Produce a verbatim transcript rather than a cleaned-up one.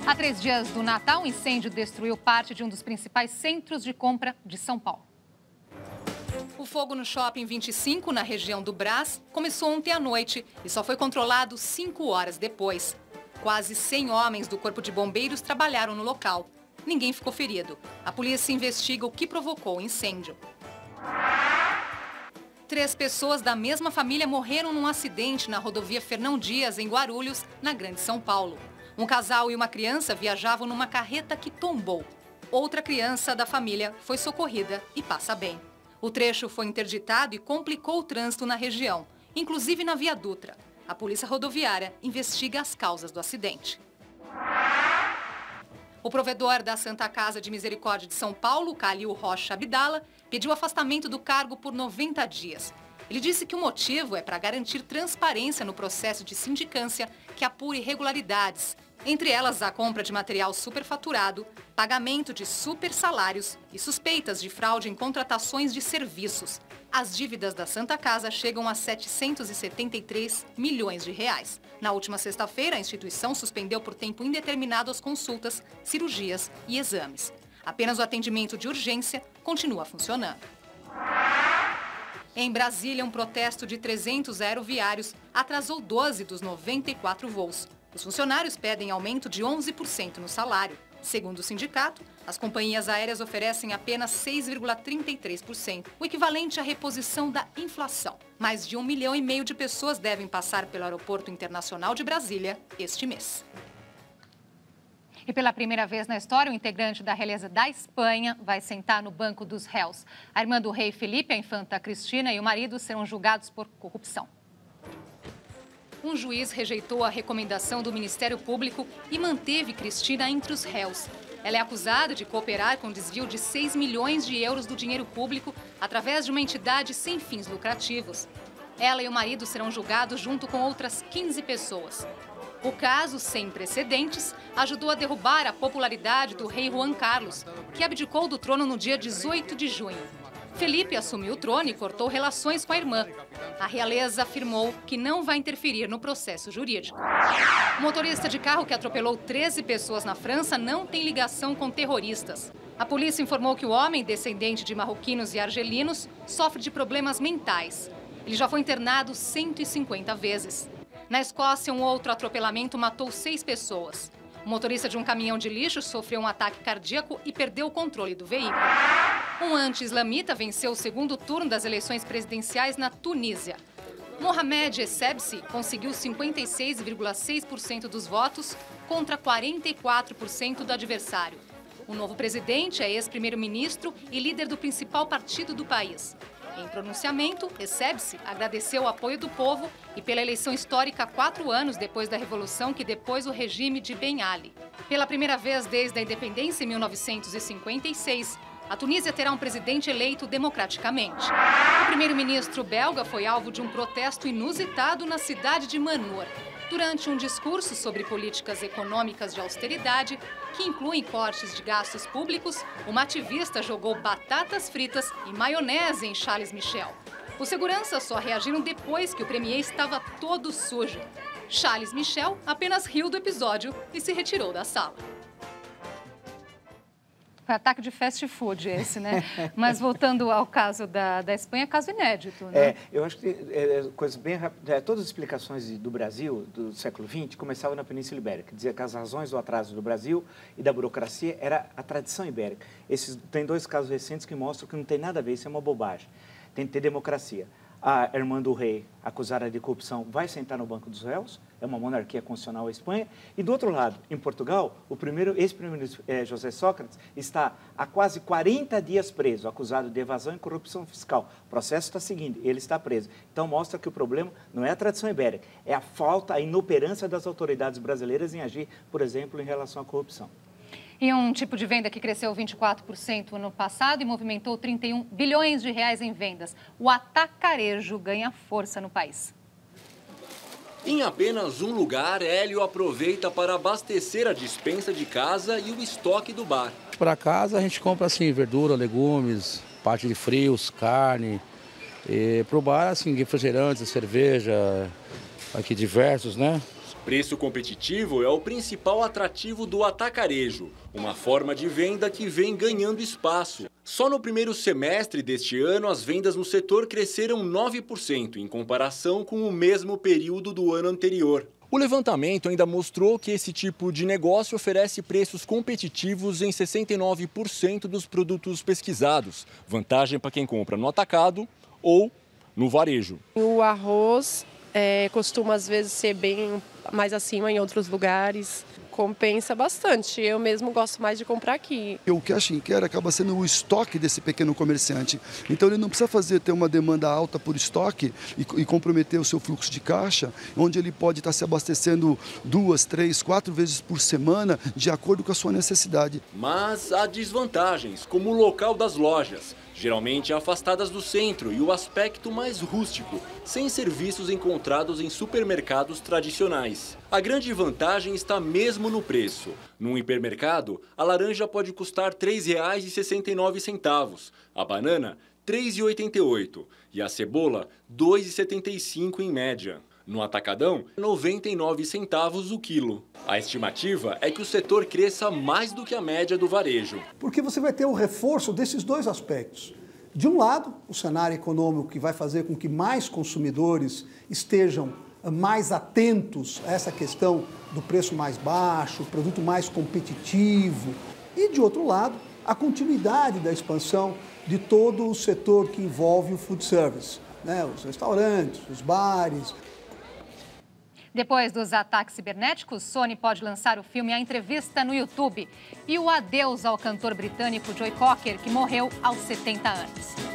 Há três dias do Natal, um incêndio destruiu parte de um dos principais centros de compra de São Paulo. O fogo no Shopping vinte e cinco, na região do Brás, começou ontem à noite e só foi controlado cinco horas depois. Quase cem homens do Corpo de Bombeiros trabalharam no local. Ninguém ficou ferido. A polícia investiga o que provocou o incêndio. Três pessoas da mesma família morreram num acidente na rodovia Fernão Dias, em Guarulhos, na Grande São Paulo. Um casal e uma criança viajavam numa carreta que tombou. Outra criança da família foi socorrida e passa bem. O trecho foi interditado e complicou o trânsito na região, inclusive na Via Dutra. A Polícia Rodoviária investiga as causas do acidente. O provedor da Santa Casa de Misericórdia de São Paulo, Calil Rocha Abdala, pediu afastamento do cargo por noventa dias. Ele disse que o motivo é para garantir transparência no processo de sindicância que apure irregularidades, entre elas a compra de material superfaturado, pagamento de supersalários e suspeitas de fraude em contratações de serviços. As dívidas da Santa Casa chegam a setecentos e setenta e três milhões de reais. Na última sexta-feira, a instituição suspendeu por tempo indeterminado as consultas, cirurgias e exames. Apenas o atendimento de urgência continua funcionando. Em Brasília, um protesto de trezentos aeroviários atrasou doze dos noventa e quatro voos. Os funcionários pedem aumento de onze por cento no salário. Segundo o sindicato, as companhias aéreas oferecem apenas seis vírgula trinta e três por cento, o equivalente à reposição da inflação. Mais de um milhão e meio de pessoas devem passar pelo Aeroporto Internacional de Brasília este mês. E pela primeira vez na história, um integrante da realeza da Espanha vai sentar no banco dos réus. A irmã do rei Felipe, a infanta Cristina, e o marido serão julgados por corrupção. Um juiz rejeitou a recomendação do Ministério Público e manteve Cristina entre os réus. Ela é acusada de cooperar com desvio de seis milhões de euros do dinheiro público através de uma entidade sem fins lucrativos. Ela e o marido serão julgados junto com outras quinze pessoas. O caso, sem precedentes, ajudou a derrubar a popularidade do rei Juan Carlos, que abdicou do trono no dia dezoito de junho. Felipe assumiu o trono e cortou relações com a irmã. A realeza afirmou que não vai interferir no processo jurídico. O motorista de carro que atropelou treze pessoas na França não tem ligação com terroristas. A polícia informou que o homem, descendente de marroquinos e argelinos, sofre de problemas mentais. Ele já foi internado cento e cinquenta vezes. Na Escócia, um outro atropelamento matou seis pessoas. O motorista de um caminhão de lixo sofreu um ataque cardíaco e perdeu o controle do veículo. Um anti-islamita venceu o segundo turno das eleições presidenciais na Tunísia. Mohamed Essebsi conseguiu cinquenta e seis vírgula seis por cento dos votos contra quarenta e quatro por cento do adversário. O novo presidente é ex-primeiro-ministro e líder do principal partido do país. Em pronunciamento, Essebsi agradeceu o apoio do povo e pela eleição histórica quatro anos depois da revolução que depôs o regime de Ben Ali. Pela primeira vez desde a independência em mil novecentos e cinquenta e seis, a Tunísia terá um presidente eleito democraticamente. O primeiro-ministro belga foi alvo de um protesto inusitado na cidade de Manor. Durante um discurso sobre políticas econômicas de austeridade, que incluem cortes de gastos públicos, uma ativista jogou batatas fritas e maionese em Charles Michel. Os seguranças só reagiram depois que o premier estava todo sujo. Charles Michel apenas riu do episódio e se retirou da sala. Foi ataque de fast food esse, né? Mas voltando ao caso da, da Espanha, caso inédito, né? É, eu acho que é, é coisa bem rápida. É, todas as explicações do Brasil, do século vinte, começavam na Península Ibérica. Dizia que as razões do atraso do Brasil e da burocracia era a tradição ibérica. Esses, tem dois casos recentes que mostram que não tem nada a ver, isso é uma bobagem. Tem que ter democracia. A irmã do rei, acusada de corrupção, vai sentar no banco dos réus, é uma monarquia constitucional a Espanha. E do outro lado, em Portugal, o primeiro ex-primeiro-ministro eh, José Sócrates está há quase quarenta dias preso, acusado de evasão e corrupção fiscal. O processo está seguindo, ele está preso. Então mostra que o problema não é a tradição ibérica, é a falta, a inoperância das autoridades brasileiras em agir, por exemplo, em relação à corrupção. E um tipo de venda que cresceu vinte e quatro por cento no passado e movimentou trinta e um bilhões de reais em vendas. O atacarejo ganha força no país. Em apenas um lugar, Hélio aproveita para abastecer a despensa de casa e o estoque do bar. Para casa a gente compra assim verdura, legumes, parte de frios, carne. Para o bar, assim, refrigerantes, cerveja, aqui diversos, né? Preço competitivo é o principal atrativo do atacarejo, uma forma de venda que vem ganhando espaço. Só no primeiro semestre deste ano, as vendas no setor cresceram nove por cento, em comparação com o mesmo período do ano anterior. O levantamento ainda mostrou que esse tipo de negócio oferece preços competitivos em sessenta e nove por cento dos produtos pesquisados, vantagem para quem compra no atacado ou no varejo. O arroz é, costuma às vezes ser bem mais acima em outros lugares. Compensa bastante, eu mesmo gosto mais de comprar aqui. O cash and carry acaba sendo o estoque desse pequeno comerciante, então ele não precisa fazer ter uma demanda alta por estoque e, e comprometer o seu fluxo de caixa, onde ele pode estar se abastecendo duas, três, quatro vezes por semana, de acordo com a sua necessidade. Mas há desvantagens, como o local das lojas, geralmente afastadas do centro, e o aspecto mais rústico, sem serviços encontrados em supermercados tradicionais. A grande vantagem está mesmo no preço. Num hipermercado, a laranja pode custar três reais e sessenta e nove centavos, a banana três reais e oitenta e oito centavos e a cebola dois reais e setenta e cinco centavos em média. No atacadão, noventa e nove centavos o quilo. A estimativa é que o setor cresça mais do que a média do varejo. Porque você vai ter o reforço desses dois aspectos. De um lado, o cenário econômico que vai fazer com que mais consumidores estejam mais atentos a essa questão do preço mais baixo, produto mais competitivo. E, de outro lado, a continuidade da expansão de todo o setor que envolve o food service, né? Os restaurantes, os bares. Depois dos ataques cibernéticos, Sony pode lançar o filme A Entrevista no YouTube. E o adeus ao cantor britânico Joe Cocker, que morreu aos setenta anos.